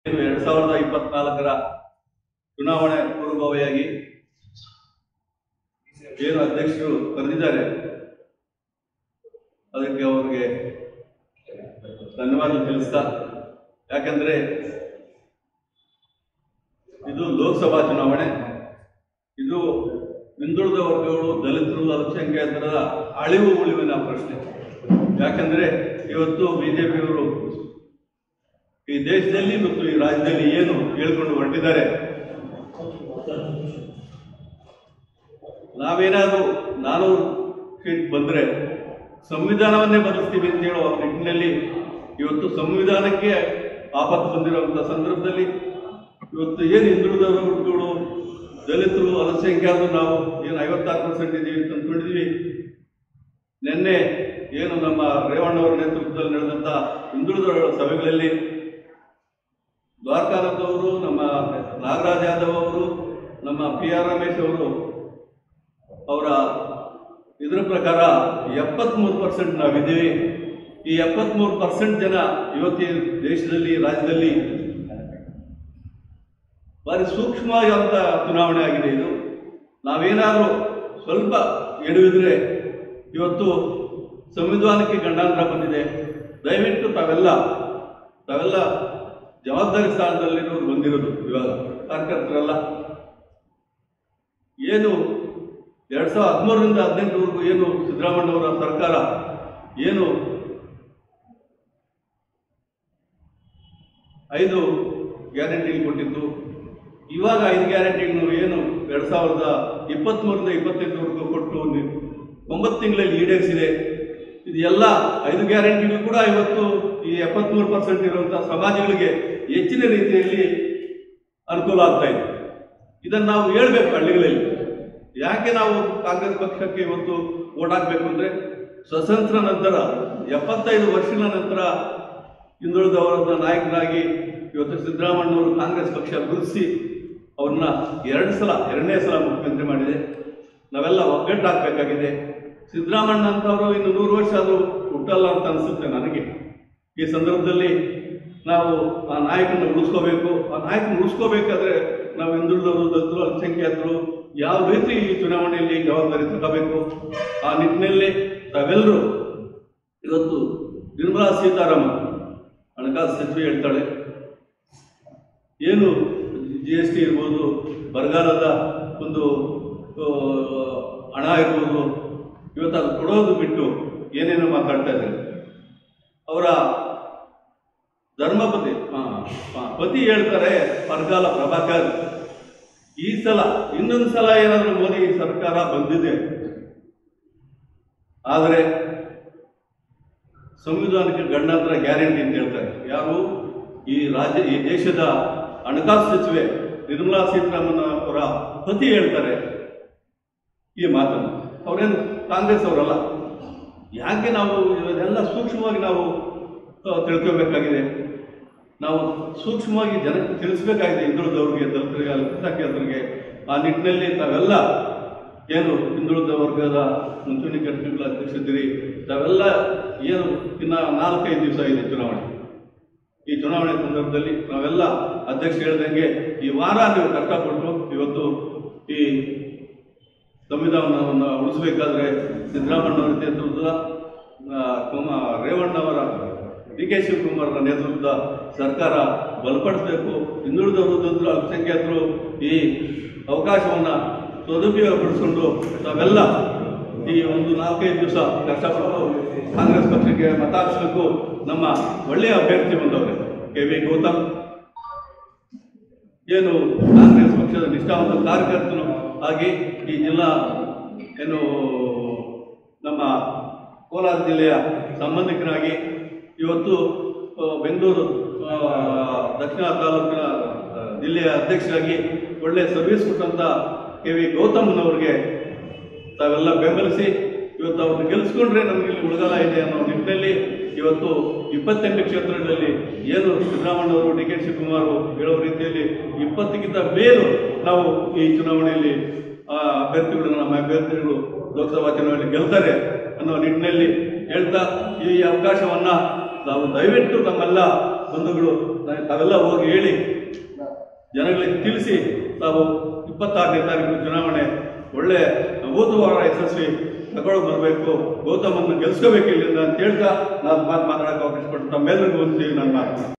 2024ರ ಚುನಾವಣೆ ಪೂರ್ವಭಾವಿಯಾಗಿ ಏನು ಅಧ್ಯಕ್ಷರು ಕರೆದಿದ್ದಾರೆ ಅದಕ್ಕೆ ಅವರಿಗೆ ಧನ್ಯವಾದ ತಿಳಿಸ್ತಾ, ಯಾಕಂದ್ರೆ ಇದು ಲೋಕಸಭಾ ಚುನಾವಣೆ, ಇದು ಹಿಂದುಳಿದ ವರ್ಗಗಳು, ದಲಿತರು, ಅಲ್ಪಸಂಖ್ಯಾತರ ಅಳಿವು ಉಳಿವಿನ ಪ್ರಶ್ನೆ. ಯಾಕಂದ್ರೆ ಇವತ್ತು ಬಿಜೆಪಿಯವರು ಈ ದೇಶದಲ್ಲಿ ಮತ್ತು ಈ ರಾಜ್ಯದಲ್ಲಿ ಏನು ಹೇಳ್ಕೊಂಡು ಹೊರಟಿದ್ದಾರೆ, ನಾವೇನಾದರೂ 400 ಸೀಟ್ ಬಂದರೆ ಸಂವಿಧಾನವನ್ನೇ ಬದಲಿಸ್ತೀವಿ ಅಂತ ಹೇಳುವ ನಿಟ್ಟಿನಲ್ಲಿ ಇವತ್ತು ಸಂವಿಧಾನಕ್ಕೆ ಆಪತ್ತು ಬಂದಿರುವಂಥ ಸಂದರ್ಭದಲ್ಲಿ ಇವತ್ತು ಏನು ಹಿಂದುಳಿದ ವರ್ಗಗಳು, ದಲಿತರು, ಅಲ್ಪಸಂಖ್ಯಾತರು ನಾವು ಏನು 56% ಇದ್ದೀವಿ ಅಂತ ಅಂದ್ಕೊಂಡಿದ್ವಿ. ನಿನ್ನೆ ಏನು ನಮ್ಮ ರೇವಣ್ಣವರ ನೇತೃತ್ವದಲ್ಲಿ ನಡೆದಂಥ ಹಿಂದುಳಿದ ಸಭೆಗಳಲ್ಲಿ ದ್ವಾರಕಾನಾಥ್ ಅವರು, ನಮ್ಮ ನಾಗರಾಜ್ ಯಾದವ್ ಅವರು, ನಮ್ಮ PR ರಮೇಶ್ ಅವರು ಅವರ ಇದರ ಪ್ರಕಾರ 73% ನಾವಿದ್ದೀವಿ. ಈ 73% ಜನ ಇವತ್ತಿನ ದೇಶದಲ್ಲಿ, ರಾಜ್ಯದಲ್ಲಿ ಭಾರಿ ಸೂಕ್ಷ್ಮವಾದಂಥ ಚುನಾವಣೆ ಆಗಿದೆ. ಇದು ನಾವೇನಾದರೂ ಸ್ವಲ್ಪ ಎಡವಿದ್ರೆ ಇವತ್ತು ಸಂವಿಧಾನಕ್ಕೆ ಗಂಡಾಂತರ ಬಂದಿದೆ. ದಯವಿಟ್ಟು ತಾವೆಲ್ಲ ಜವಾಬ್ದಾರಿ ಸ್ಥಾನದಲ್ಲಿರೋರು ಬಂದಿರೋದು. ಇವಾಗ ಕಾರ್ಯಕರ್ತರಲ್ಲ, ಏನು 2013ರಿಂದ 2018ವರೆಗೂ ಏನು ಸಿದ್ದರಾಮಯ್ಯನವರ ಸರ್ಕಾರ ಏನು 5 ಗ್ಯಾರಂಟಿ ಕೊಟ್ಟಿದ್ದು, ಇವಾಗ 5 ಗ್ಯಾರಂಟಿಗಳನ್ನು ಏನು 2023ರಿಂದ 28ವರೆಗೂ ಕೊಟ್ಟು 9 ತಿಂಗಳಲ್ಲಿ ಈಡೇರಿಸಿದೆ. ಇದು ಎಲ್ಲ 5 ಗ್ಯಾರಂಟಿಗಳು ಕೂಡ ಇವತ್ತು ಈ 73% ಇರುವಂಥ ಸಮಾಜಗಳಿಗೆ ಹೆಚ್ಚಿನ ರೀತಿಯಲ್ಲಿ ಅನುಕೂಲ ಆಗ್ತಾ ಇದೆ. ಇದನ್ನು ನಾವು ಹೇಳ್ಬೇಕು ಹಳ್ಳಿಗಳಲ್ಲಿ. ಯಾಕೆ ನಾವು ಕಾಂಗ್ರೆಸ್ ಪಕ್ಷಕ್ಕೆ ಇವತ್ತು ಓಟ್ ಹಾಕಬೇಕು ಅಂದರೆ, ಸ್ವತಂತ್ರ ನಂತರ 75 ವರ್ಷಗಳ ನಂತರ ಹಿಂದುಳಿದವರ ನಾಯಕರಾಗಿ ಇವತ್ತು ಸಿದ್ದರಾಮಯ್ಯನವರು ಕಾಂಗ್ರೆಸ್ ಪಕ್ಷ ಗುರುತಿಸಿ ಅವ್ರನ್ನ 2ನೇ ಸಲ ಮುಖ್ಯಮಂತ್ರಿ ಮಾಡಿದೆ. ನಾವೆಲ್ಲ ಒಗ್ಗಟ್ಟಾಗಬೇಕಾಗಿದೆ. ಸಿದ್ದರಾಮಯ್ಯ ಅಂತವರು ಇನ್ನು 100 ವರ್ಷ ಆದರೂ ಹುಟ್ಟಲ್ಲ ಅಂತ ಅನಿಸುತ್ತೆ ನನಗೆ. ಈ ಸಂದರ್ಭದಲ್ಲಿ ನಾವು ಆ ನಾಯಕನ ಉಳಿಸ್ಕೋಬೇಕು. ಆ ನಾಯಕನ ಉಳಿಸ್ಕೋಬೇಕಾದ್ರೆ ನಾವು ಹಿಂದುಳಿದವರು, ದಲಿತರು, ಅಲ್ಪಸಂಖ್ಯಾತರು ಯಾವ ರೀತಿ ಈ ಚುನಾವಣೆಯಲ್ಲಿ ಜವಾಬ್ದಾರಿ ತಗೋಬೇಕು, ಆ ನಿಟ್ಟಿನಲ್ಲಿ ತಾವೆಲ್ಲರೂ ಇವತ್ತು ನಿರ್ಮಲಾ ಸೀತಾರಾಮನ್ ಹಣಕಾಸು ಸಚಿವೆ ಹೇಳ್ತಾಳೆ, ಏನು GST ಇರ್ಬೋದು, ಬರಗಾಲದ ಒಂದು ಹಣ ಇರ್ಬೋದು, ಇವತ್ತು ಅದು ಕೊಡೋದು ಬಿಟ್ಟು ಏನೇನೋ ಮಾತಾಡ್ತಾ ಇದ್ದಾರೆ. ಅವರ ಧರ್ಮಪತಿ ಪತಿ ಹೇಳ್ತಾರೆ ಬರಗಾಲ ಪ್ರಭಾಕರ್. ಈ ಸಲ ಇನ್ನೊಂದು ಸಲ ಏನಾದರೂ ಮೋದಿ ಸರ್ಕಾರ ಬಂದಿದೆ ಆದರೆ ಸಂವಿಧಾನಕ್ಕೆ ಗಂಡಾಂತರ ಗ್ಯಾರಂಟಿ ಅಂತ ಹೇಳ್ತಾರೆ. ಯಾರು? ಈ ದೇಶದ ಹಣಕಾಸು ಸಚಿವೆ ನಿರ್ಮಲಾ ಸೀತಾರಾಮನ್ ಅವರ ಪತಿ ಹೇಳ್ತಾರೆ ಈ ಮಾತನ್ನು. ಅವರೇನು ಕಾಂಗ್ರೆಸ್ ಅವರಲ್ಲ. ಯಾಕೆ ನಾವು ಇದನ್ನೆಲ್ಲ ಸೂಕ್ಷ್ಮವಾಗಿ ನಾವು ತಿಳ್ಕೋಬೇಕಾಗಿದೆ. ನಾವು ಸೂಕ್ಷ್ಮವಾಗಿ ಜನಕ್ಕೆ ತಿಳಿಸ್ಬೇಕಾಗಿದೆ, ಹಿಂದುಳಿದವರಿಗೆ, ದಲಿತರಿಗೆ, ಅಲ್ಪಸಂಖ್ಯಾತರಿಗೆ. ಆ ನಿಟ್ಟಿನಲ್ಲಿ ತಾವೆಲ್ಲ ಏನು ಹಿಂದುಳಿದ ವರ್ಗದ ಮುಂಚೂಣಿ ಘಟಕಗಳ ಅಧ್ಯಕ್ಷರಿದ್ದೀರಿ, ತಾವೆಲ್ಲ ಏನು ಇನ್ನು 4-5 ದಿವಸ ಇದೆ ಚುನಾವಣೆ. ಈ ಚುನಾವಣೆ ಸಂದರ್ಭದಲ್ಲಿ ನಾವೆಲ್ಲ ಅಧ್ಯಕ್ಷ ಹೇಳ್ದಂಗೆ ಈ ವಾರ ನೀವು ಕಷ್ಟಪಟ್ಟು ಇವತ್ತು ಈ ಸಂವಿಧಾನವನ್ನು ಉಳಿಸಬೇಕಾದ್ರೆ ಸಿದ್ದರಾಮಯ್ಯನವರ ನೇತೃತ್ವದ ರೇವಣ್ಣವರ DK ಶಿವಕುಮಾರರ ನೇತೃತ್ವದ ಸರ್ಕಾರ ಬಲಪಡಿಸಬೇಕು. ಹಿಂದುಳಿದವರು, ದಲಿತರು, ಅಲ್ಪಸಂಖ್ಯಾತರು ಈ ಅವಕಾಶವನ್ನು ಸದುಪಯೋಗಪಡಿಸಿಕೊಂಡು ತಾವೆಲ್ಲ ಈ ಒಂದು 4-5 ದಿವಸ ಕಷ್ಟಪಟ್ಟು ಕಾಂಗ್ರೆಸ್ ಪಕ್ಷಕ್ಕೆ ಮತ ಹಾಕಿಸಬೇಕು. ನಮ್ಮ ಒಳ್ಳೆಯ ಅಭ್ಯರ್ಥಿ ಬಂದವರು KV ಗೌತಮ್ ಏನು ಕಾಂಗ್ರೆಸ್ ಪಕ್ಷದ ನಿಷ್ಠಾವಂತ ಕಾರ್ಯಕರ್ತನು ಆಗಿ ಈ ಜಿಲ್ಲಾ ಏನು ನಮ್ಮ ಕೋಲಾರ ಜಿಲ್ಲೆಯ ಸಂಬಂಧಿಕರಾಗಿ ಇವತ್ತು ಬೆಂಗಳೂರು ದಕ್ಷಿಣ ತಾಲೂಕಿನ ಜಿಲ್ಲೆಯ ಅಧ್ಯಕ್ಷರಾಗಿ ಒಳ್ಳೆಯ ಸರ್ವಿಸ್ ಕೊಟ್ಟಂಥ KV ಗೌತಮ್ನವ್ರಿಗೆ ತಾವೆಲ್ಲ ಬೆಂಬಲಿಸಿ ಇವತ್ತು ಅವ್ರನ್ನ ಗೆಲ್ಲಿಸ್ಕೊಂಡ್ರೆ ನಮಗೆ ಇಲ್ಲಿ ಉಳಗಾಲ ಇದೆ ಅನ್ನೋ ನಿಟ್ಟಿನಲ್ಲಿ ಇವತ್ತು 28 ಕ್ಷೇತ್ರಗಳಲ್ಲಿ ಏನು ಸಿದ್ದರಾಮಯ್ಯನವರು, DK ಶಿವಕುಮಾರ್ ಹೇಳೋ ರೀತಿಯಲ್ಲಿ 20ಕ್ಕಿಂತ ಮೇಲೂ ನಾವು ಈ ಚುನಾವಣೆಯಲ್ಲಿ ನಮ್ಮ ಅಭ್ಯರ್ಥಿಗಳು ಲೋಕಸಭಾ ಚುನಾವಣೆಯಲ್ಲಿ ಗೆಲ್ತಾರೆ ಅನ್ನೋ ನಿಟ್ಟಿನಲ್ಲಿ ಹೇಳ್ತಾ ಈ ಅವಕಾಶವನ್ನು ನಾವು ದಯವಿಟ್ಟು ನಮ್ಮೆಲ್ಲ ಬಂಧುಗಳು ತಾವೆಲ್ಲ ಹೋಗಿ ಹೇಳಿ ಜನಗಳಿಗೆ ತಿಳಿಸಿ ತಾವು 26ನೇ ತಾರೀಕು ಚುನಾವಣೆ ಒಳ್ಳೆ ಅಭೂತವಾದ ಯಶಸ್ವಿ ತಗೊಂಡು ಬರಬೇಕು, ಗೌತಮನ್ನು ಗೆಲ್ಸ್ಕೋಬೇಕು ಇಲ್ಲಿಂದ ಅಂತ ಹೇಳ್ತಾ ನಾನು ಮಾತಾಡೋಕೆ ಅವಕಾಶ ಕೊಟ್ಟು ತಮ್ಮೆಲ್ಲರಿಗೂ ಹೊಂದ್ತೀವಿ ನನ್ನ ಮಾತು.